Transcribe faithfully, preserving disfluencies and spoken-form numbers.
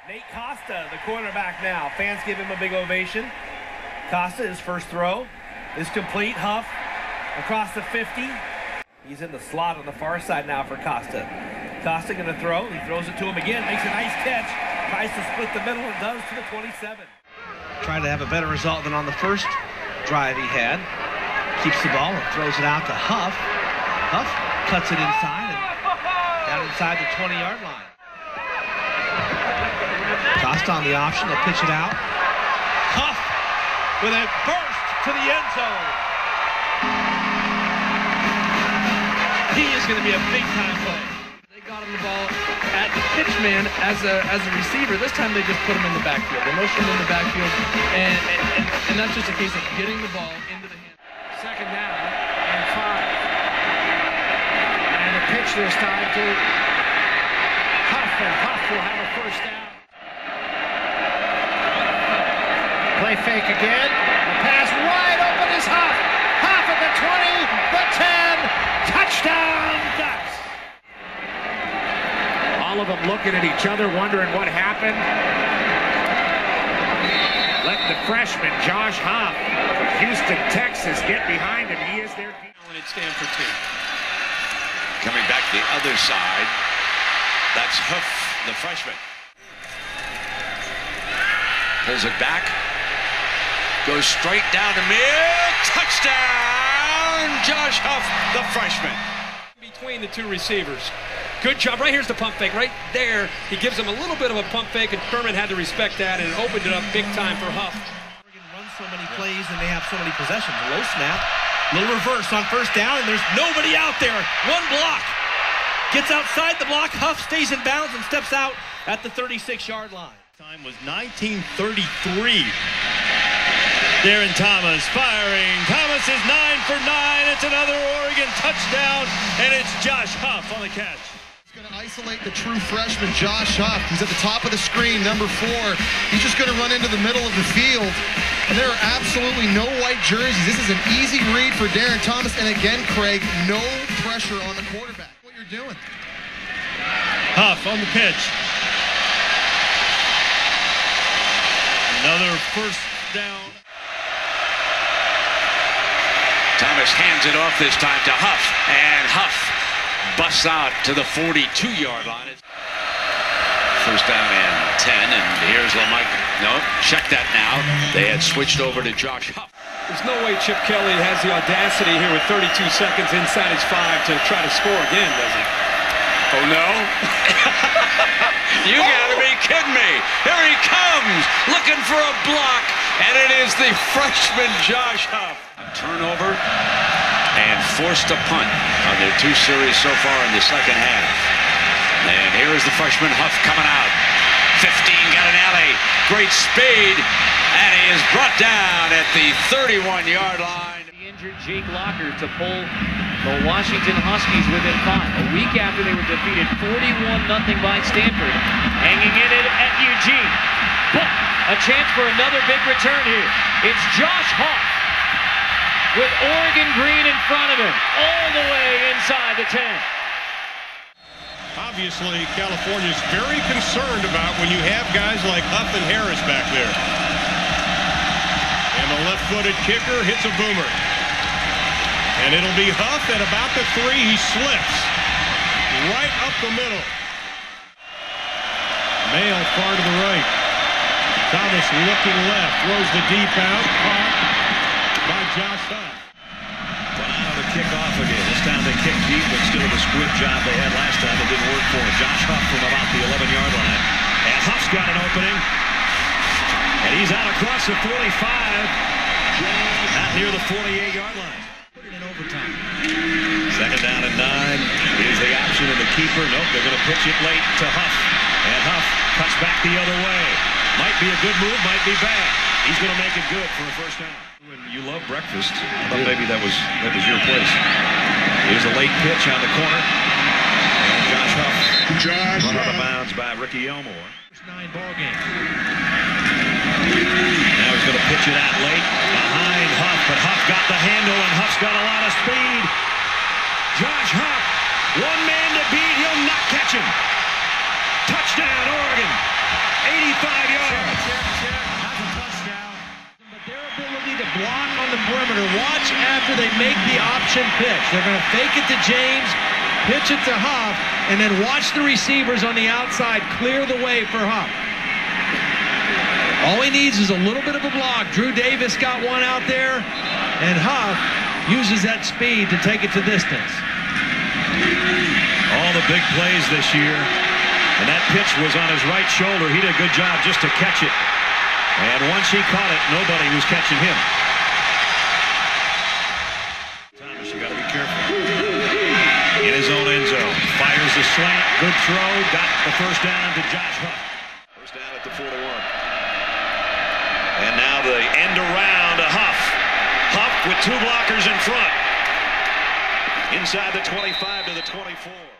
Nate Costa, the cornerback now. Fans give him a big ovation. Costa, his first throw is complete. Huff across the fifty. He's in the slot on the far side now for Costa. Costa going to throw. He throws it to him again. Makes a nice catch. Tries to split the middle and does to the twenty-seven. Trying to have a better result than on the first drive he had. Keeps the ball and throws it out to Huff. Huff cuts it inside and down inside the twenty-yard line. Costa on the option. They'll pitch it out. Huff with a burst to the end zone. He is going to be a big-time play. They got him the ball at the pitch man as a as a receiver. This time they just put him in the backfield. They motioned him in the backfield, and, and, and, and that's just a case of getting the ball into the hand. Second down and five. And the pitch this time to Huff, and Huff will have a first down. Play fake again. The pass wide open is Huff. Huff at the twenty, the ten. Touchdown, Ducks. All of them looking at each other, wondering what happened. Let the freshman, Josh Huff, Houston, Texas, get behind him. He is their talented Stanford team. Coming back the other side, that's Huff, the freshman. Pulls it back. Goes straight down to mid. Touchdown, Josh Huff, the freshman. Between the two receivers. Good job. Right here's the pump fake. Right there, he gives him a little bit of a pump fake, and Kerman had to respect that, and it opened it up big time for Huff. Oregon runs so many plays, and they have so many possessions. A low snap, little reverse on first down, and there's nobody out there. One block. Gets outside the block. Huff stays in bounds and steps out at the thirty-six-yard line. Time was nineteen thirty-three. Darren Thomas firing. Thomas is nine for nine. It's another Oregon touchdown, and it's Josh Huff on the catch. He's going to isolate the true freshman, Josh Huff. He's at the top of the screen, number four. He's just going to run into the middle of the field, and there are absolutely no white jerseys. This is an easy read for Darren Thomas, and again, Craig, no pressure on the quarterback. What you're doing. Huff on the pitch. Another first down. Thomas hands it off this time to Huff, and Huff busts out to the forty-two-yard line. First down and ten, and here's LeMike. No, check that now. They had switched over to Josh Huff. There's no way Chip Kelly has the audacity here with thirty-two seconds inside his five to try to score again, does he? Oh, no? You gotta be kidding me. Here he comes, looking for a block, and it is the freshman Josh Huff. Turnover and forced a punt on their two series so far in the second half. And here is the freshman Huff coming out. fifteen, got an alley, great speed, and he is brought down at the thirty-one-yard line. The injured Jake Locker to pull the Washington Huskies within five. A week after they were defeated forty-one nothing by Stanford. Hanging in it at Eugene. But a chance for another big return here. It's Josh Huff with Oregon green in front of him, all the way inside the ten. Obviously, California's very concerned about when you have guys like Huff and Harris back there. And the left-footed kicker hits a boomer. And it'll be Huff at about the three. He slips right up the middle. Mail far to the right. Thomas looking left, throws the deep out, caught by Josh Huff. Well, now the kickoff again. This time they kick deep instead of the squib job they had last time. It didn't work for him. Josh Huff from about the eleven-yard line. And Huff's got an opening. And he's out across the forty-five. Not near the forty-eight-yard line. Put it in overtime. Second down and nine. Here's the option of the keeper. Nope, they're going to pitch it late to Huff. And Huff cuts back the other way. Might be a good move, might be bad. He's going to make it good for a first down. When you love breakfast, I thought maybe that was that was your place. Here's a late pitch on the corner. And Josh Huff Josh run out of bounds by Ricky Elmore. First nine ball game. Now he's going to pitch it out late behind Huff, but Huff got the handle, and Huff's got a lot of speed. Josh Huff, one man to beat, he'll not catch him. Touchdown, Oregon. eighty after they make the option pitch. They're going to fake it to James, pitch it to Huff, and then watch the receivers on the outside clear the way for Huff. All he needs is a little bit of a block. Drew Davis got one out there, and Huff uses that speed to take it to distance. All the big plays this year, and that pitch was on his right shoulder. He did a good job just to catch it. And once he caught it, nobody was catching him. Thomas, you got to be careful. In his own end zone, fires the slant, good throw, got the first down to Josh Huff. First down at the forty-one. And now the end around to Huff. Huff with two blockers in front. Inside the twenty-five to the twenty-four.